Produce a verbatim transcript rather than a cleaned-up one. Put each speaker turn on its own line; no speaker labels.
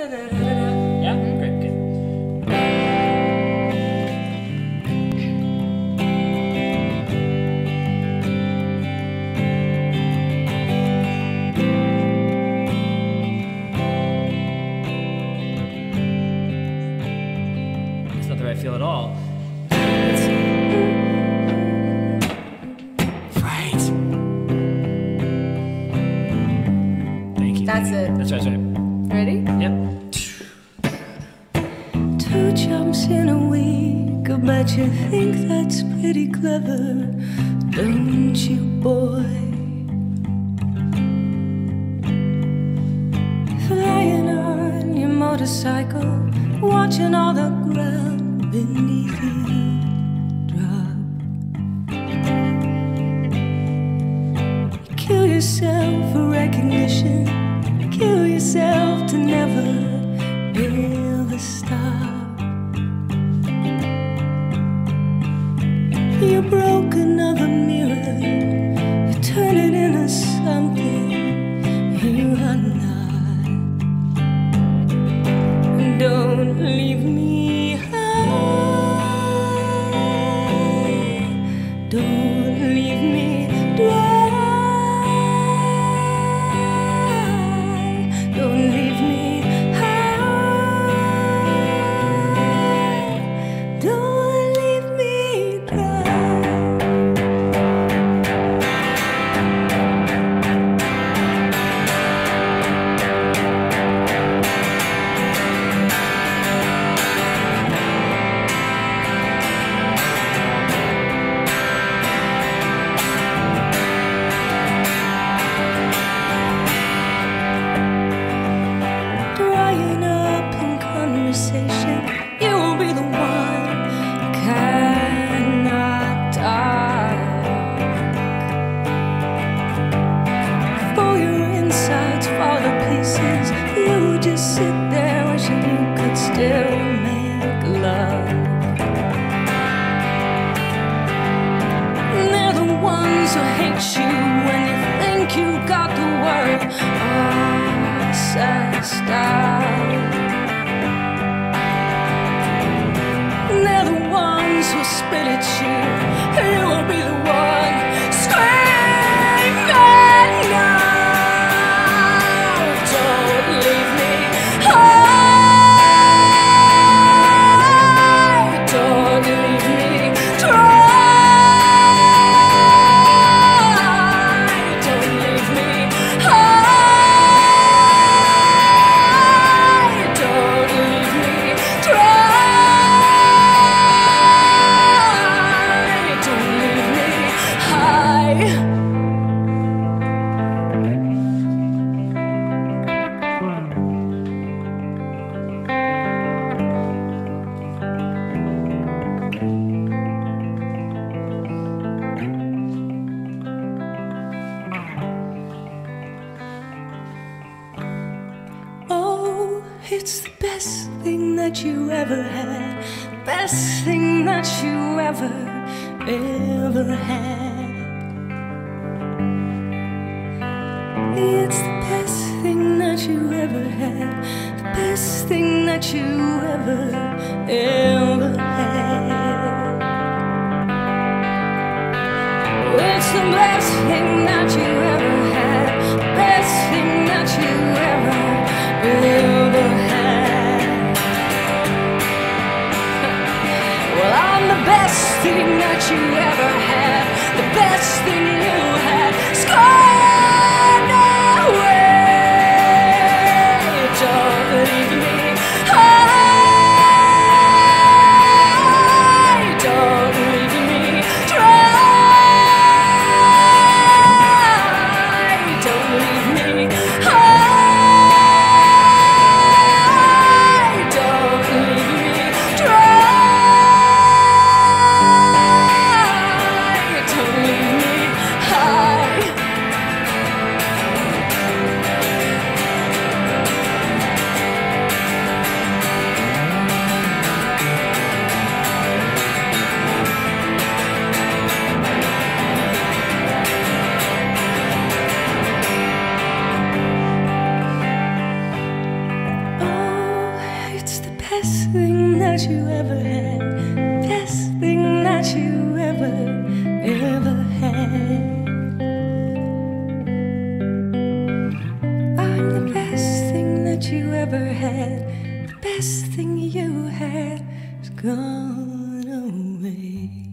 Yeah? Great, good. It's not the right feel at all. Right. Thank you.
That's it.
That's right, that's right.
Ready?
Yep.
Two jumps in a week, I bet you think that's pretty clever, don't you, boy? Flying on your motorcycle, watching all the ground beneath you drop. You kill yourself for recognition, kill yourself to never ever stop. You broke another mirror, you turn it into something you are not. Don't leave me high, don't leave me dry, don't leave me high, don't leave me dry. Drying up in conversation, you will be the one cannot talk. For your insides fall to pieces, you just sit there wishing you could still make love. And they're the ones who hate you when you think you got the word all sussed out. And they're the ones who spit at you, and you will be the one screaming now. Don't leave me high, don't leave me dry, don't leave me high, don't leave me dry, don't leave me high. Oh, it's the best thing that you ever had, the best thing that you ever, ever had. It's the best thing that you ever had, the best thing that you ever, ever had. It's the best thing that you ever had, the best thing that you ever, ever had. Well, I'm the best thing that you ever had, the best thing you had, scorned away. Don't leave me high, don't leave me dry, don't leave me high, don't leave me dry, don't leave me that you ever had, best thing that you ever, ever had. I'm the best thing that you ever had. The best thing you had is gone away.